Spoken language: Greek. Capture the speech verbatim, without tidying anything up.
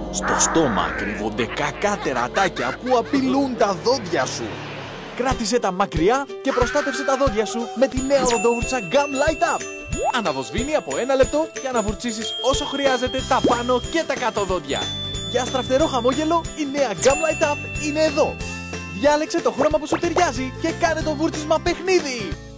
Στο στόμα κρύβονται κακά τερατάκια που απειλούν τα δόντια σου. Κράτησε τα μακριά και προστάτευσε τα δόντια σου με τη νέα οδοντόβουρτσα Gum Light Up. Αναβοσβήνει από ένα λεπτό για να βουρτσίσεις όσο χρειάζεται τα πάνω και τα κάτω δόντια. Για στραφτερό χαμόγελο, η νέα Gum Light Up είναι εδώ. Διάλεξε το χρώμα που σου ταιριάζει και κάνε το βούρτσισμα παιχνίδι.